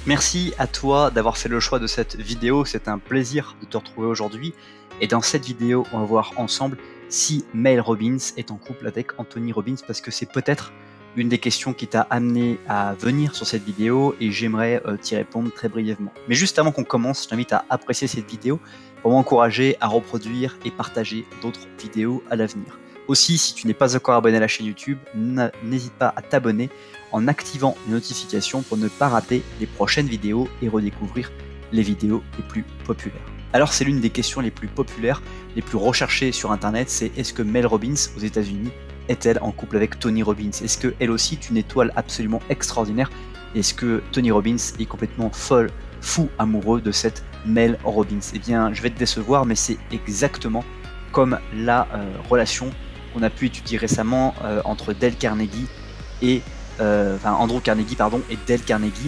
Merci à toi d'avoir fait le choix de cette vidéo, c'est un plaisir de te retrouver aujourd'hui. Et dans cette vidéo, on va voir ensemble si Mel Robbins est en couple avec Anthony Robbins, parce que c'est peut-être une des questions qui t'a amené à venir sur cette vidéo et j'aimerais t'y répondre très brièvement. Mais juste avant qu'on commence, je t'invite à apprécier cette vidéo pour m'encourager à reproduire et partager d'autres vidéos à l'avenir. Aussi, si tu n'es pas encore abonné à la chaîne YouTube, n'hésite pas à t'abonner en activant les notifications pour ne pas rater les prochaines vidéos et redécouvrir les vidéos les plus populaires. Alors c'est l'une des questions les plus populaires, les plus recherchées sur internet, c'est est-ce que Mel Robbins aux États-Unis est-elle en couple avec Tony Robbins? Est-ce qu'elle aussi est une étoile absolument extraordinaire? Est-ce que Tony Robbins est complètement fou amoureux de cette Mel Robbins? Eh bien je vais te décevoir, mais c'est exactement comme la relation qu'on a pu étudier récemment entre Dale Carnegie et Andrew Carnegie et Dale Carnegie.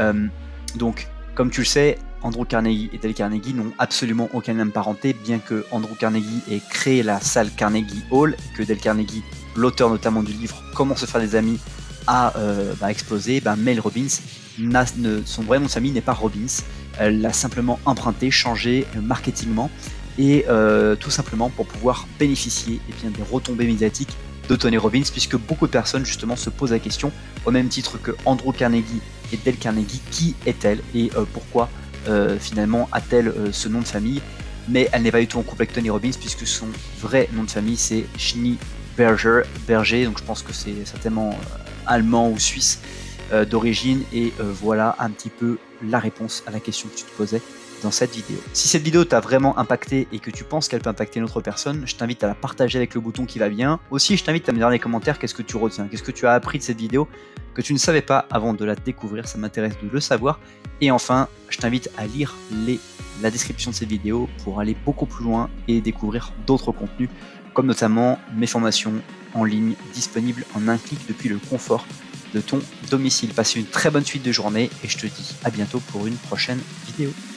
Donc, comme tu le sais, Andrew Carnegie et Dale Carnegie n'ont absolument aucun lien de parenté, bien que Andrew Carnegie ait créé la salle Carnegie Hall, et que Dale Carnegie, l'auteur notamment du livre Comment se faire des amis, a explosé. Mel Robbins, son vrai nom de famille n'est pas Robbins, elle l'a simplement emprunté, changé marketingement, et tout simplement pour pouvoir bénéficier des retombées médiatiques de Tony Robbins, puisque beaucoup de personnes justement se posent la question, au même titre que Andrew Carnegie et Dale Carnegie, qui est-elle et pourquoi finalement a-t-elle ce nom de famille? Mais elle n'est pas du tout en couple avec Tony Robbins, puisque son vrai nom de famille c'est Schneeberger, donc je pense que c'est certainement allemand ou suisse d'origine, et voilà un petit peu la réponse à la question que tu te posais dans cette vidéo. Si cette vidéo t'a vraiment impacté et que tu penses qu'elle peut impacter une autre personne, je t'invite à la partager avec le bouton qui va bien. Aussi, je t'invite à me dire dans les commentaires qu'est-ce que tu retiens, qu'est-ce que tu as appris de cette vidéo que tu ne savais pas avant de la découvrir, ça m'intéresse de le savoir. Et enfin, je t'invite à lire la description de cette vidéo pour aller beaucoup plus loin et découvrir d'autres contenus, comme notamment mes formations en ligne disponibles en un clic depuis le confort de ton domicile. Passe une très bonne suite de journée et je te dis à bientôt pour une prochaine vidéo.